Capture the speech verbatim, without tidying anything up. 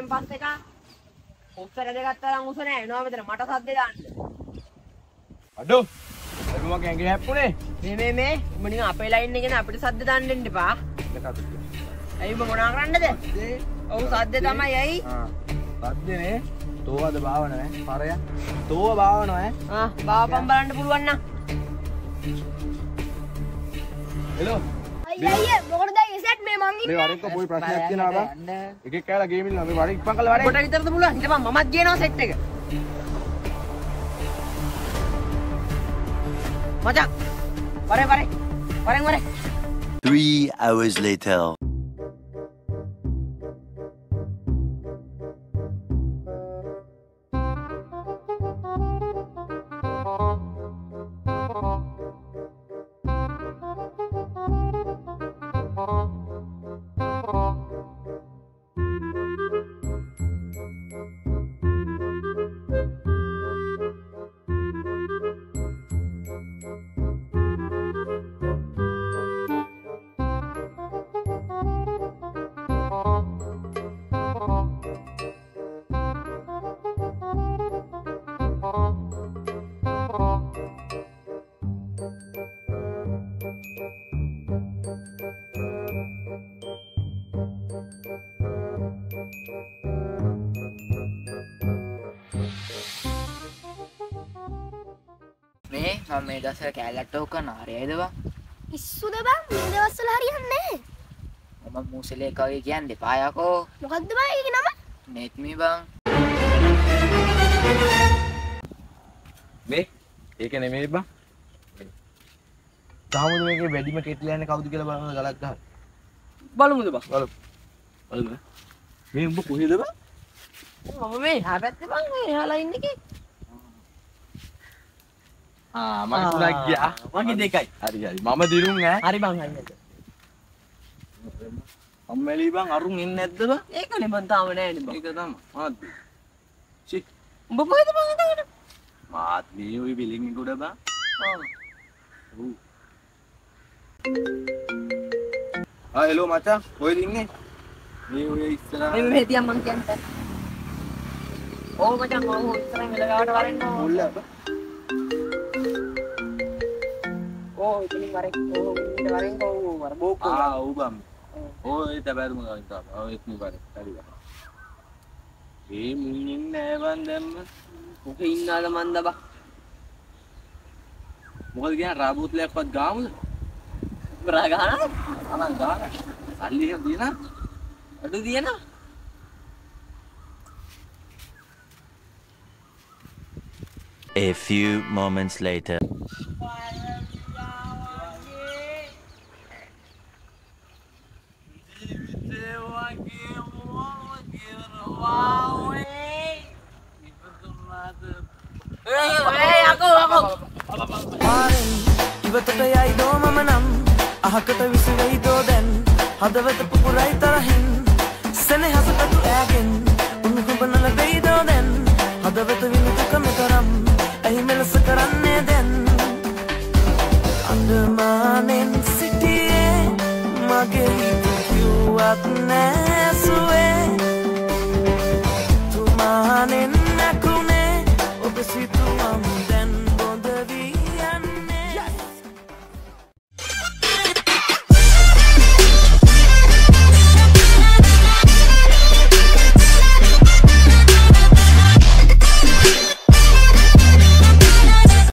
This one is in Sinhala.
ගැහුවෙන් පස්සේ කා උත්තර දෙකක් තරම් උස නෑ එනවා මෙතන මට සද්දේ දාන්න. අඩෝ එරුමක් ඇඟේ හැප්පුනේ. මේ මේ මේ උඹ නිකන් අපේ ලයින් එකේ අපිට සද්ද දාන්න දෙන්න එපා. ඇයි උඹ මොනා කරන්නද? ඔව් සද්දේ තමයි ඇයි? ආ සද්දේනේ. තෝවද භාවන ඈ. හරය. තෝව භාවන ඈ. ආ භාවපම් බලන්න පුළුවන් නම්. හෙලෝ. අයියා අයියා මොකටද ඉසෙට් මේ මං ඉන්නේ. මේ වරෙක්ක පොයි ප්‍රශ්නයක් තියෙනවා බං. එකෙක් කෑලා ගේම් ඉන්නවා. මේ වරෙක් ඉක්මන් කරලා වරෙක්. කොට විතරද පුළුවන්. හිටපන් මමත් ගේනවා සෙට් එක. මචං. වරේ වරේ. වරෙන් වරේ. Three hours later. මේ මම මේ දවස්වල කැලලට් ඕක නාරයයිද බං? ඉස්සුද බං මේ දවස්වල හරියන්නේ නැහැ. මම මූසලේක වගේ කියන්නේ එපා යකෝ. මොකද්ද බං ඒකේ නම? නෙත්මි බං. මේ ඒක නෙමෙයි බං. තාමද මේකේ වැඩිම කෙට්ලා යන්නේ කවුද කියලා බලන්න ගලක් ගහලා. බලමුද බං? බලමු. බලමු. මේ උඹ කොහෙද බං? මම මේ එහා පැත්තේ බං මේ එහා ලයින් එකේ. ආ මගේ තුනක් ගියා. මගේ දෙකයි. හරි හරි. මම දිනුම් ඈ. හරි බං හරියට. අම්මැලි බං අරුන් එන්නේ නැද්ද බං? ඒකනේ මං තාම නෑනේ බං. ඒක තමයි. මාත්. චි. උඹ කොහෙද බං හිටගෙන? මාත් මේ ওই බිලින් එක උඩ බං. ආ. ඔව්. ආ හෙලෝ මචං. කොහෙද ඉන්නේ? මේ ඔය ඉස්සරහා. මේ මේ තියන් මං කියන්නේ. ඕ මචං ඕ ඉස්සරහින් වෙලගාවට වරෙන්න ඕ. මුල්ල බං. ඕ ඉතින් වරෙන් ඕ ඉන්න වරෙන් ඕ වර බෝකෝ. ආ ඔව් බං. ඔය තබෑරුම ගාවින් තාම. ඔය එක්ම බර. හරි බං. මේ මුන් ඉන්නේ නෑ බං දැම්ම. ඔකේ ඉන්නාද මන්ද බං. මොකද කියන්නේ රාබෝත්ලයක්වත් ගාමුද? බරා ගහනවා. අනන් ගාන. සල්ලි එහෙම දිනා. අඩු දියනවා. A few moments later. ඉවතට යයිදෝ මම නම් අහකට විසවෙයිදෝ දැන් හදවත පුපුරයි තරහින් සෙනෙහසකට ඈගෙන් උණුහුබනල වෙයිදෝ දැන් හදවත විනිදුක මෙතරම් ඇයි මෙලෙස කරන්නේ දැන් අඳමානෙන් සිටියේ මගේ හිත කිව්වත් නෑ සුවේ